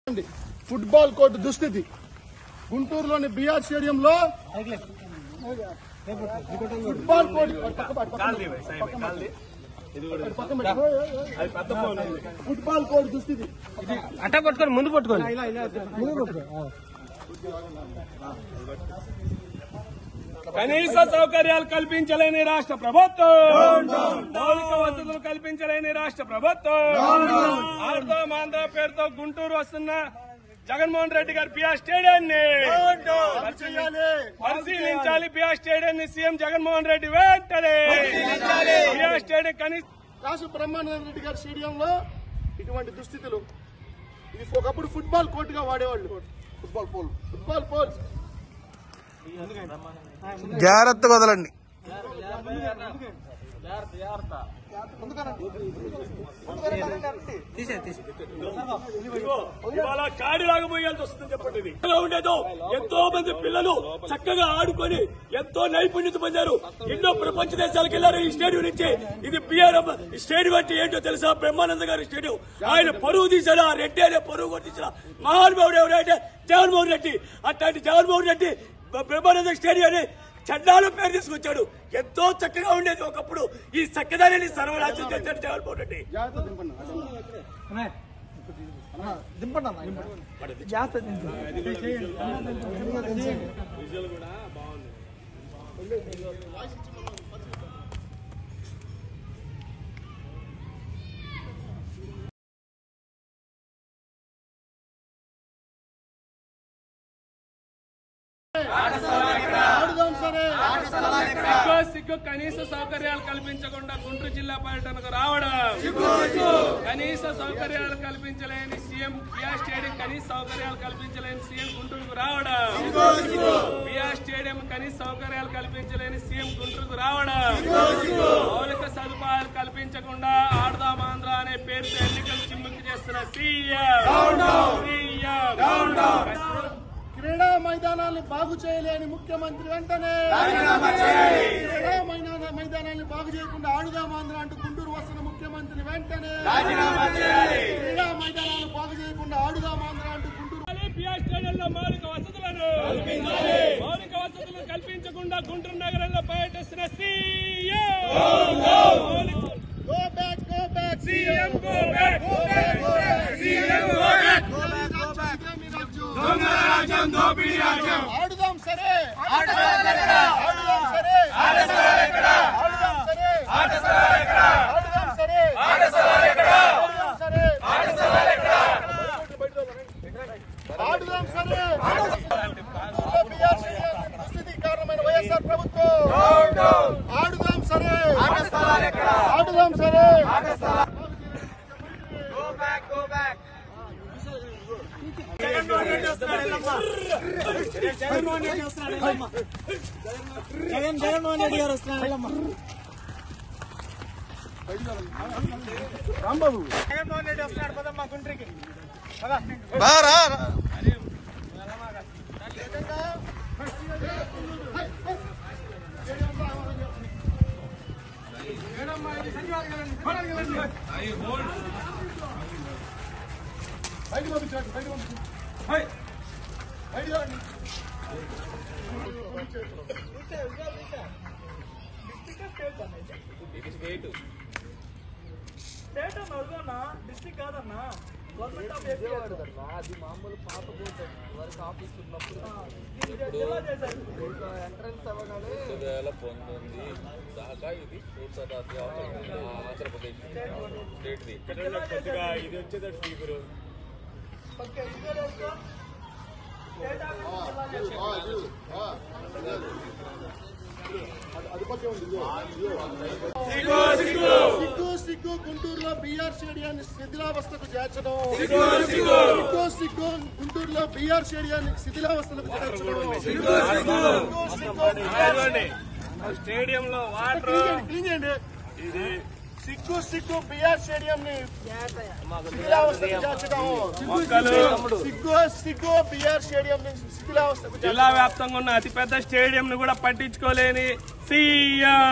Football court దుస్థితి గుంటూరులోని BR స్టేడియంలో ఫుట్బాల్ కోర్టు ఫుట్బాల్ కోర్టు దుస్థితి అట్ట పట్టుకొని ముందు పట్టుకోండి. కనీస సౌకర్యాలు కల్పించలేని రాష్ట్ర ప్రభుత్వం, మౌలిక వసతులు కల్పించలేని రాష్ట్ర ప్రభుత్వం, ఆంధ్ర పేరుతో గుంటూరు వస్తున్న జగన్మోహన్ రెడ్డి గారు బిఆర్ స్టేడియాన్ని పరిశీలించాలి. బిఆర్ స్టేడియాన్ని సీఎం జగన్మోహన్ రెడ్డి వెంటనే బిఆర్ స్టేడియం కనీస రాష్ట్ర బ్రహ్మానంద రెడ్డి గారి స్టేడియంలో ఇటువంటి దుస్థితులు. ఇది ఒకప్పుడు ఫుట్బాల్ కోర్టుగా వాడేవాళ్ళు. ఫుట్బాల్ పోల్ జాగ్రత్తగా వదలండి. ఇవాళ కాడిలాగా పోయాల్సి వస్తుంది. చెప్పండి, ఉండేదో ఎంతో మంది పిల్లలు చక్కగా ఆడుకొని ఎంతో నైపుణ్యత పొందారు. ఎన్నో ప్రపంచ దేశాలకు వెళ్లారు ఈ స్టేడియం నుంచి. ఇది బిఆర్ స్టేడియం అంటే ఏంటో తెలుసా? బ్రహ్మానంద గారి స్టేడియం. ఆయన పరువు తీశాడు. ఆ రెడ్డి అనే పరువు కొట్టించిన మహానుభావుడు ఎవరైతే జగన్మోహన్ రెడ్డి. అట్లాంటి జగన్మోహన్ రెడ్డి బ్రహ్మానంద స్టేడియాన్ని చండాలు పేరు తీసుకొచ్చాడు. ఎంతో చక్కగా ఉండేది ఒకప్పుడు. ఈ చక్కదాన్ని సర్వనాశనం చేశాడు జగన్మోహన్ రెడ్డి. సిగ్గు కనీస సౌకర్యాలు కల్పించకుండా గుంటూరు జిల్లా పర్యటనకు రావడం, కనీస సౌకర్యాలు కల్పించలేని సీఎం బిఆర్ స్టేడియం కనీస సౌకర్యాలు కల్పించలేని సీఎం గుంటూరుకు రావడం, బిఆర్ స్టేడియం కనీస సౌకర్యాలు కల్పించలేని సీఎం గుంటూరుకు రావడం, మౌలిక సదుపాయాలు కల్పించకుండా ఆడదాం ఆంధ్ర అనే పేరుతో ఎన్నికలు చిమ్ముకు చేస్తున్న సీఎం. క్రీడా మైదానాన్ని బాగు చేయలేని ముఖ్యమంత్రి వెంటనే క్రీడా మైదానాన్ని బాగు చేయకుండా ఆడుదాం ఆంధ్ర అంటూ గుంటూరు వస్తున్న ముఖ్యమంత్రి వెంటనే క్రీడా మైదానాన్ని బాగు చేయకుండా ఆడుదాం ఆంధ్ర అంటూ గుంటూరు బిఆర్ స్టేడియంలో మౌలిక వసతులను కల్పించకుండా గుంటూరు నగరంలో పర్యటిస్తున్న సీఎం. ఆడుదాం సరే దుస్థితి కారణమైన వైఎస్ఆర్ ప్రభుత్వం. ఆడుదాం సరే జగన్మోహన్ రెడ్డి గారు వస్తున్నారు. రాంబాబు జగన్మోహన్ రెడ్డి వస్తున్నారు. పదమ్మా గుంటూరుకి. స్టేట్ అన్నా డిస్ట్రిక్ట్ కాదన్నా, గవర్నమెంట్ ఆఫ్ ఏపీ అది మామూలు పాత వరకు ఆఫీస్ ఉన్నప్పుడు ఎంట్రన్స్ అవ్వగానే 2019 దాకా ఇది ఆంధ్రప్రదేశ్ స్టేట్ది. కొద్దిగా ఇది వచ్చేటట్టు ఫీవరు సిగ్గు గుంటూరులో బిఆర్ స్టేడియాన్ని శిథిలావస్థకు చేర్చడం. సిగ్గు గుంటూరులో బిఆర్ స్టేడియాన్ని శిథిలావస్థలకు స్టేడియంలో వాటర్ క్లీన్ చేయండి. సిగ్గు బిఆర్ స్టేడియం ని శిథిలావస్థకు చేర్చడం. సిగ్గు బిఆర్ స్టేడియం ని శిథిలావస్థకు. జిల్లా వ్యాప్తంగా ఉన్న అతిపెద్ద స్టేడియం ను కూడా పట్టించుకోలేని సీఎం.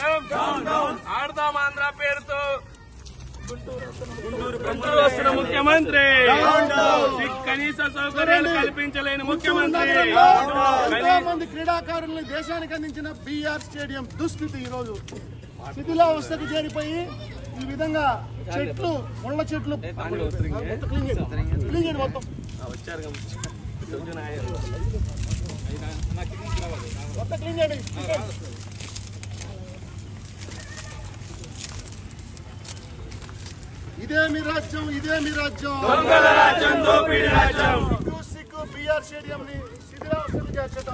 స్టేడియం ఆడదాం ఆంధ్ర పేరుతో గుంటూరు వస్తున్న ముఖ్యమంత్రి కనీస సౌకర్యాలు కల్పించలేని ముఖ్యమంత్రి. ఎంతో మంది క్రీడాకారుల్ని దేశానికి అందించిన బిఆర్ స్టేడియం దుస్థితి ఈ రోజు శిథిలావస్థకు చేరిపోయి ఈ విధంగా చెట్లు ముళ్ళ చెట్లు క్లీన్ చేయండి మొత్తం క్లీన్ చేయండి. ఇదే మీ రాజ్యం, ఇదే మీ రాజ్యం, దొంగల రాజ్యం, దోపిడీ రాజ్యం. సిగ్గు బిఆర్ స్టేడియం ని శిథిలావస్థకు చేర్చడం.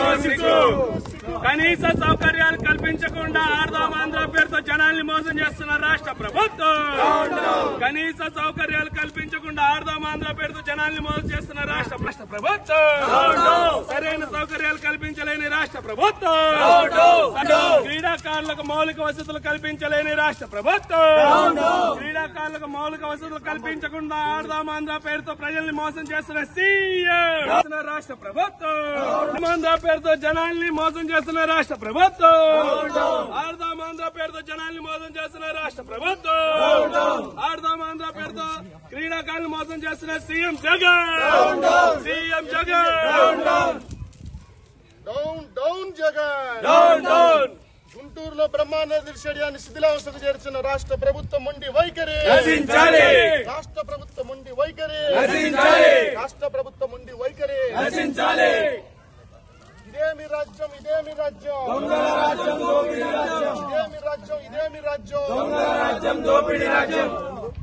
కనీస సౌకర్యాలు కల్పించకుండా ఆడదాం ఆంధ్ర పేరుతో జనాల్ని మోసం చేస్తున్న రాష్ట్ర ప్రభుత్వం. కనీస సౌకర్యాలు కల్పించకుండా ఆడదాం ఆంధ్ర పేరుతో జనాల్ని మోసం చేస్తున్న రాష్ట్ర ప్రభుత్వం. సరైన సౌకర్యాలు కల్పించలేని రాష్ట్ర ప్రభుత్వం. క్రీడాకారులకు మౌలిక వసతులు కల్పించలేని రాష్ట్ర ప్రభుత్వం. క్రీడాకారులకు మౌలిక వసతులు కల్పించకుండా ఆడదాం ఆంధ్ర పేరుతో ప్రజల్ని మోసం చేస్తున్న సీఎం రాష్ట్ర ప్రభుత్వం. ఆంధ్ర పేరుతో జనాల్ని మోసం చేస్తున్న రాష్ట్ర ప్రభుత్వం. ఆడదాం ఆంధ్ర పేరుతో జనాల్ని మోసం చేస్తున్న రాష్ట్ర ప్రభుత్వం. ఆడదాం ఆంధ్ర పేరుతో క్రీడాకారులు మోసం చేస్తున్న CM Jagan. CM Jagan down down Jagan. Down down. గుంటూరులో బ్రహ్మానంద స్టేడియాన్ని శిథిలావస్థకు చేర్చిన రాష్ట్ర ప్రభుత్వం మొండి వైఖరి. నశించాలి. రాష్ట్ర ప్రభుత్వం మొండి వైఖరి. నశించాలి. రాష్ట్ర ప్రభుత్వం మొండి వైఖరి. నశించాలి. ఇదే మీ రాజ్యం, ఇదే మీ రాజ్యం, దొంగల రాజ్యం, దోపిడీ రాజ్యం. ఇదే మీ రాజ్యం, ఇదే మీ రాజ్యం, దొంగల రాజ్యం, దోపిడీ రాజ్యం.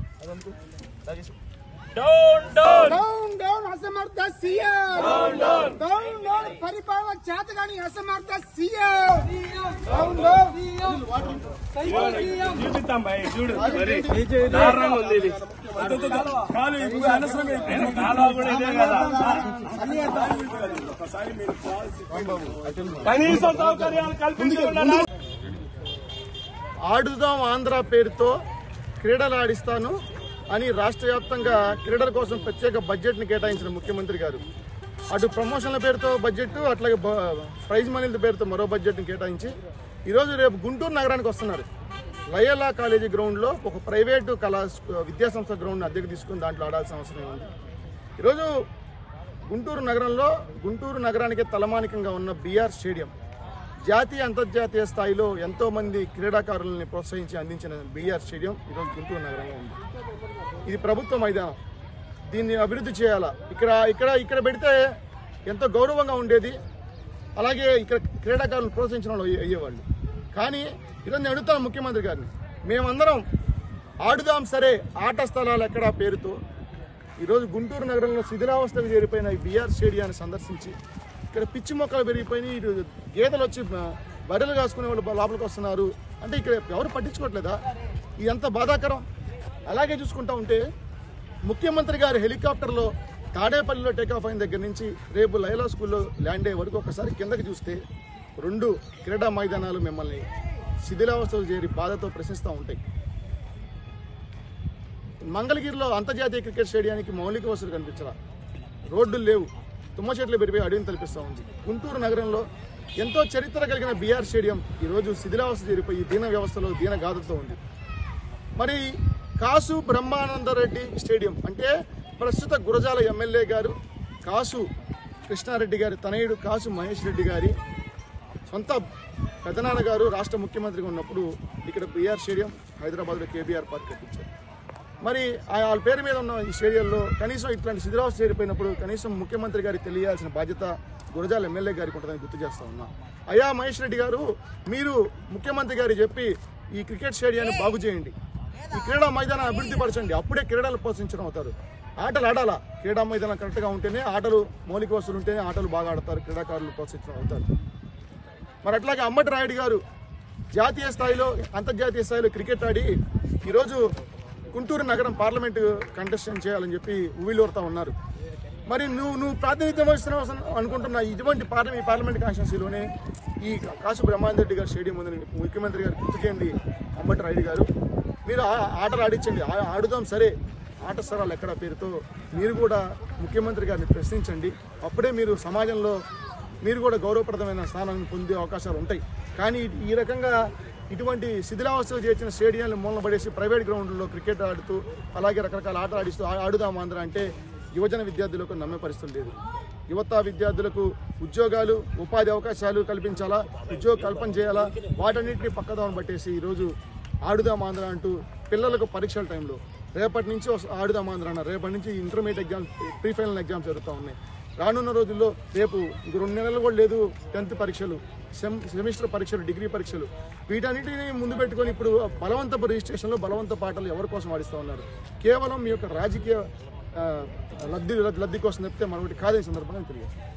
Down down. డౌన్ డౌన్ అసమర్థ CM. Down down. Down down పరిపాలన చేతగాని అసమర్థ సీఎం. డౌన్ డౌన్ చూపిస్తాం భయ్, చూడు మరి దారుణంగా ఉంది ఇది. కాలు ఇప్పుడు అనవసరంగా కాలువ కూడా ఇదే కదా. కనీస సౌకర్యాలు కల్పించకుండా ఆడుదాం ఆంధ్ర పేరుతో క్రీడలు ఆడిస్తాను అని రాష్ట్ర వ్యాప్తంగా క్రీడల కోసం ప్రత్యేక బడ్జెట్ ని కేటాయించిన ముఖ్యమంత్రి గారు అటు ప్రమోషన్ల పేరుతో బడ్జెట్, అట్లాగే ప్రైజ్ మనీల పేరుతో మరో బడ్జెట్ ని కేటాయించి ఈరోజు రేపు గుంటూరు నగరానికి వస్తున్నారు. లయోలా కాలేజీ గ్రౌండ్ లో ఒక ప్రైవేటు విద్యాసంస్థ గ్రౌండ్ అద్దెకు తీసుకుని దాంట్లో ఆడాల్సిన అవసరం ఉంది. ఈరోజు గుంటూరు నగరంలో గుంటూరు నగరానికి తలమానికంగా ఉన్న బిఆర్ స్టేడియం జాతీయ అంతర్జాతీయ స్థాయిలో ఎంతో మంది క్రీడాకారులని ప్రోత్సహించి అందించిన బిఆర్ స్టేడియం ఈరోజు గుంటూరు నగరంలో ఉంది. ఇది ప్రభుత్వ మైదానం, దీన్ని అభివృద్ధి చేయాలా. ఇక్కడ పెడితే ఎంతో గౌరవంగా ఉండేది, అలాగే ఇక్కడ క్రీడాకారులను ప్రోత్సహించిన వాళ్ళు అయ్యేవాళ్ళు. కానీ ఈరోజు నేను అడుగుతాను ముఖ్యమంత్రి గారిని, మేమందరం ఆడుదాం సరే ఆట స్థలాలు ఎక్కడా పేరుతో ఈరోజు గుంటూరు నగరంలో శిథిలావస్థకు చేరిపోయిన ఈ బిఆర్ స్టేడియాన్ని సందర్శించి ఇక్కడ పిచ్చి మొక్కలు పెరిగిపోయినాయి, గేదెలు వచ్చి బర్రెలు కాసుకునే వాళ్ళు లోపలికి వస్తున్నారు అంటే ఇక్కడ ఎవరు పట్టించుకోవట్లేదా? ఇది ఎంత బాధాకరం. అలాగే చూసుకుంటా ఉంటే ముఖ్యమంత్రి గారు హెలికాప్టర్లో తాడేపల్లిలో టేకాఫ్ అయిన దగ్గర నుంచి రేపు లైలా స్కూల్లో ల్యాండ్ అయ్యే వరకు ఒకసారి కిందకి చూస్తే 2 క్రీడా మైదానాలు మిమ్మల్ని శిథిలావస్థలు చేరి బాధతో ప్రశ్నిస్తూ ఉంటాయి. మంగళగిరిలో అంతర్జాతీయ క్రికెట్ స్టేడియానికి మౌలిక వసతులు కనిపించాల, రోడ్డులు లేవు, తుమ్మ చెట్లు పెరిగిపోయి అడవిని తలపిస్తూ ఉంది. గుంటూరు నగరంలో ఎంతో చరిత్ర కలిగిన బిఆర్ స్టేడియం ఈరోజు శిథిలావస్థ చేరిపోయి దీన వ్యవస్థలో దీనగాథతో ఉంది. మరి కాసు బ్రహ్మానందరెడ్డి స్టేడియం అంటే ప్రస్తుత గురజాల ఎమ్మెల్యే గారు కాసు కృష్ణారెడ్డి గారి తనయుడు కాసు మహేష్ రెడ్డి గారి సొంత పెదనాన్న గారు రాష్ట్ర ముఖ్యమంత్రిగా ఉన్నప్పుడు ఇక్కడ బిఆర్ స్టేడియం హైదరాబాద్లో కేబీఆర్ పార్క్ కట్టించారు. మరి వాళ్ళ పేరు మీద ఉన్న ఈ స్టేడియంలో కనీసం ఇట్లాంటి శిథిలావస్థ చేరిపోయినప్పుడు కనీసం ముఖ్యమంత్రి గారికి తెలియాల్సిన బాధ్యత గురజాల ఎమ్మెల్యే గారికి ఉంటుందని గుర్తు చేస్తా ఉన్నా. అయ్యా మహేష్ రెడ్డి గారు, మీరు ముఖ్యమంత్రి గారికి చెప్పి ఈ క్రికెట్ స్టేడియాన్ని బాగు చేయండి, ఈ క్రీడా మైదానం అభివృద్ధి పరచండి, అప్పుడే క్రీడలు ప్రోత్సహించడం అవుతారు. ఆటలు ఆడాలా, క్రీడా మైదానం కరెక్ట్గా ఉంటేనే ఆటలు మౌలిక వసతులు ఉంటేనే ఆటలు బాగా ఆడతారు, క్రీడాకారులు ప్రోత్సహించడం అవుతారు. మరి అట్లాగే అంబటి రాయుడు గారు జాతీయ స్థాయిలో అంతర్జాతీయ స్థాయిలో క్రికెట్ ఆడి ఈరోజు గుంటూరు నగరం పార్లమెంటు కంటెస్టెంట్ చేయాలని చెప్పి ఉవ్విలూరుతా ఉన్నారు. మరి నువ్వు ప్రాతినిధ్యం వహిస్తున్నావు అనుకుంటున్న ఇటువంటి పార్లమెంట్ కాన్స్టిట్యున్సీలోనే ఈ కాసు బ్రహ్మానందరెడ్డి గారి స్టేడియం ఉందని ముఖ్యమంత్రి గారు గుర్తు చేయండి. అంబటి రాయుడు గారు, మీరు ఆటలు ఆడించండి, ఆడుదాం సరే ఆట స్థలాలు ఎక్కడ పేరుతో మీరు కూడా ముఖ్యమంత్రి గారిని ప్రశ్నించండి. అప్పుడే మీరు సమాజంలో మీరు కూడా గౌరవప్రదమైన స్థానాన్ని పొందే అవకాశాలు ఉంటాయి. కానీ ఈ రకంగా ఇటువంటి శిథిలావస్థలు చేర్చిన స్టేడియాలను మూలన పడేసి ప్రైవేట్ గ్రౌండ్లలో క్రికెట్ ఆడుతూ అలాగే రకరకాల ఆటలు ఆడిస్తూ ఆడుదాం ఆంధ్ర అంటే యువజన విద్యార్థులకు నమ్మే పరిస్థితి లేదు. యువత విద్యార్థులకు ఉద్యోగాలు ఉపాధి అవకాశాలు కల్పించాలా, ఉద్యోగ కల్పన చేయాలా, వాటన్నింటినీ పక్కదాన్ని పట్టేసి ఈరోజు ఆడుదాం ఆంధ్ర అంటూ పిల్లలకు పరీక్షల టైంలో రేపటి నుంచి ఆడుదాం ఆంధ్ర అన్నారు. రేపటి నుంచి intermediate exams, pre final exams జరుగుతూ ఉన్నాయి. రానున్న రోజుల్లో రేపు ఇంక 2 నెలలు కూడా లేదు 10th పరీక్షలు, సెమిస్టర్ పరీక్షలు, డిగ్రీ పరీక్షలు. వీటన్నిటిని ముందు పెట్టుకొని ఇప్పుడు బలవంతపు రిజిస్ట్రేషన్లో బలవంత పాటలు ఎవరి కోసం ఆడిస్తూ ఉన్నారు? కేవలం మీ యొక్క రాజకీయ లబ్ధి కోసం తప్పితే మరొకటి కాదని సందర్భంగా తెలియదు.